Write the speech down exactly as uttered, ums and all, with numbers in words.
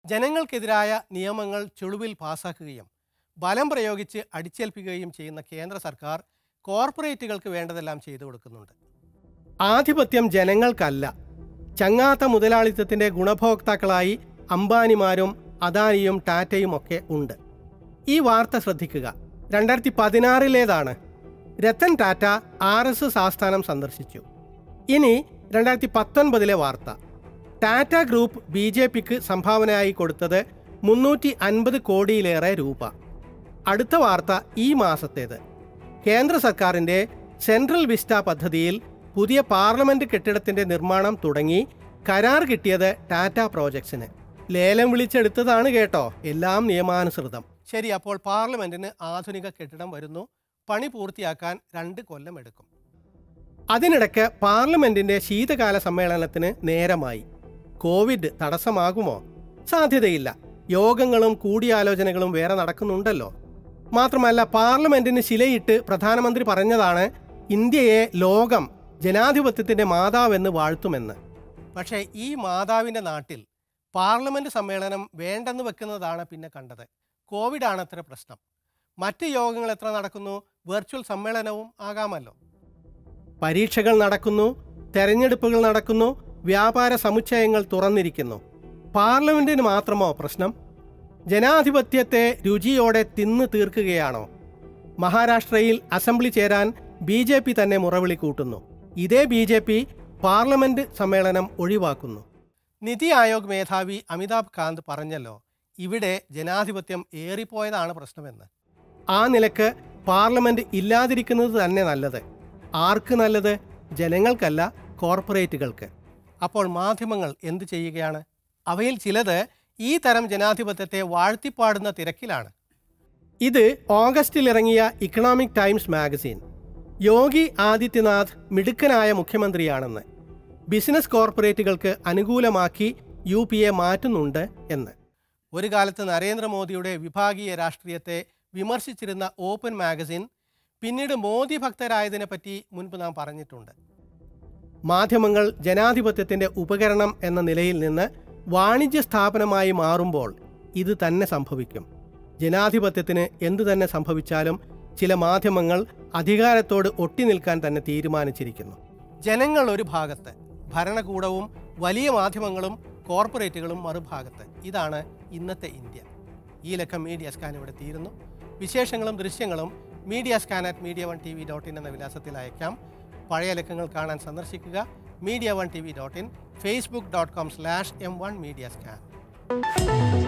ജനങ്ങൾക്കെതിരായ നിയമങ്ങൾ ചുളുവിൽ പാസാക്കുകയും ബലം പ്രയോഗിച്ച് അടിച്ചേൽപ്പിക്കുകയും ചെയ്യുന്ന കേന്ദ്ര സർക്കാർ കോർപ്പറേറ്റുകൾക്ക് വേണ്ടതെല്ലാം ചെയ്തു കൊടുക്കുന്നുണ്ട്. ആധിപത്യം ജനങ്ങൾക്കല്ല, ചങ്ങാത്ത മുതലാളിത്തത്തിൻ്റെ ഗുണഭോക്താക്കളായി അംബാനിമാരും അദാനിയും ടാറ്റയും ഒക്കെ ഉണ്ട്. ഈ വാർത്ത ശ്രദ്ധിക്കുക. രണ്ടായിരത്തി പതിനാറിലേതാണ്. Ratan Tata R S S ആസ്ഥാനം സന്ദർശിച്ചു. ഇനി രണ്ടായിരത്തി പത്തൊൻപതിലെ വാർത്ത. ടാറ്റ ഗ്രൂപ്പ് ബി ജെ പിക്ക് സംഭാവനയായി കൊടുത്തത് മുന്നൂറ്റി അൻപത് കോടിയിലേറെ രൂപ. അടുത്ത വാർത്ത ഈ മാസത്തേത്. കേന്ദ്ര സർക്കാരിൻ്റെ സെൻട്രൽ വിസ്റ്റ പദ്ധതിയിൽ പുതിയ പാർലമെൻറ്റ് കെട്ടിടത്തിൻ്റെ നിർമ്മാണം തുടങ്ങി. കരാർ കിട്ടിയത് ടാറ്റ പ്രോജക്ട്സിന്. ലേലം വിളിച്ചെടുത്തതാണ് കേട്ടോ, എല്ലാം നിയമാനുസൃതം. ശരി, അപ്പോൾ പാർലമെൻറ്റിന് ആധുനിക കെട്ടിടം വരുന്നു. പണി പൂർത്തിയാക്കാൻ രണ്ട് കൊല്ലം എടുക്കും. അതിനിടയ്ക്ക് പാർലമെൻറ്റിൻ്റെ ശീതകാല സമ്മേളനത്തിന് നേരമായി. കോവിഡ് തടസ്സമാകുമോ? സാധ്യതയില്ല. യോഗങ്ങളും കൂടിയാലോചനകളും വേറെ നടക്കുന്നുണ്ടല്ലോ. മാത്രമല്ല, പാർലമെൻറ്റിന് ശിലയിട്ട് പ്രധാനമന്ത്രി പറഞ്ഞതാണ് ഇന്ത്യയെ ലോകം ജനാധിപത്യത്തിൻ്റെ മാതാവെന്ന് വാഴ്ത്തുമെന്ന്. പക്ഷേ ഈ മാതാവിൻ്റെ നാട്ടിൽ പാർലമെൻറ്റ് സമ്മേളനം വേണ്ടെന്ന് വെക്കുന്നതാണ് പിന്നെ കണ്ടത്. കോവിഡാണത്ര പ്രശ്നം. മറ്റ് യോഗങ്ങൾ എത്ര നടക്കുന്നു? വെർച്വൽ സമ്മേളനവും ആകാമല്ലോ. പരീക്ഷകൾ നടക്കുന്നു, തെരഞ്ഞെടുപ്പുകൾ നടക്കുന്നു, വ്യാപാര സമുച്ചയങ്ങൾ തുറന്നിരിക്കുന്നു. പാർലമെൻറ്റിന് മാത്രമോ പ്രശ്നം? ജനാധിപത്യത്തെ രുചിയോടെ തിന്ന് തീർക്കുകയാണോ? മഹാരാഷ്ട്രയിൽ അസംബ്ലി ചേരാൻ ബി ജെ പി തന്നെ മുറവിളി കൂട്ടുന്നു. ഇതേ ബി ജെ പി പാർലമെൻറ്റ് സമ്മേളനം ഒഴിവാക്കുന്നു. നിതി ആയോഗ് മേധാവി അമിതാഭ് കാന്ത് പറഞ്ഞല്ലോ, ഇവിടെ ജനാധിപത്യം ഏറിപ്പോയതാണ് പ്രശ്നമെന്ന്. ആ നിലക്ക് പാർലമെൻറ്റ് ഇല്ലാതിരിക്കുന്നത് തന്നെ നല്ലത്. ആർക്ക് നല്ലത്? ജനങ്ങൾക്കല്ല, കോർപ്പറേറ്റുകൾക്ക്. അപ്പോൾ മാധ്യമങ്ങൾ എന്തു ചെയ്യുകയാണ്? അവയിൽ ചിലത് ഈ തരം ജനാധിപത്യത്തെ വാഴ്ത്തിപ്പാടുന്ന തിരക്കിലാണ്. ഇത് ഓഗസ്റ്റിൽ ഇറങ്ങിയ economic times magazine. Yogi Adityanath മിടുക്കനായ മുഖ്യമന്ത്രിയാണെന്ന്, ബിസിനസ് കോർപ്പറേറ്റുകൾക്ക് അനുകൂലമാക്കി യു പി എ മാറ്റുന്നുണ്ട് എന്ന്. ഒരു കാലത്ത് നരേന്ദ്രമോദിയുടെ വിഭാഗീയ രാഷ്ട്രീയത്തെ വിമർശിച്ചിരുന്ന ഓപ്പൺ മാഗസിൻ പിന്നീട് മോദി ഭക്തരായതിനെപ്പറ്റി മുൻപ് നാം പറഞ്ഞിട്ടുണ്ട്. മാധ്യമങ്ങൾ ജനാധിപത്യത്തിൻ്റെ ഉപകരണം എന്ന നിലയിൽ നിന്ന് വാണിജ്യ സ്ഥാപനമായി മാറുമ്പോൾ ഇത് തന്നെ സംഭവിക്കും. ജനാധിപത്യത്തിന് എന്തു തന്നെ സംഭവിച്ചാലും ചില മാധ്യമങ്ങൾ അധികാരത്തോട് ഒട്ടി നിൽക്കാൻ തന്നെ തീരുമാനിച്ചിരിക്കുന്നു. ജനങ്ങൾ ഒരു ഭാഗത്ത്, ഭരണകൂടവും വലിയ മാധ്യമങ്ങളും കോർപ്പറേറ്റുകളും മറുഭാഗത്ത്. ഇതാണ് ഇന്നത്തെ ഇന്ത്യ. ഈ ലക്കം മീഡിയ സ്കാൻ ഇവിടെ തീരുന്നു. വിശേഷങ്ങളും ദൃശ്യങ്ങളും media scan at media one TV dot in ഇൻ എന്ന വിലാസത്തിൽ അയക്കാം. പഴയ ലക്കങ്ങൾ കാണാൻ സന്ദർശിക്കുക media one TV dot in ഇൻ, Facebook dot com slash M one media scan.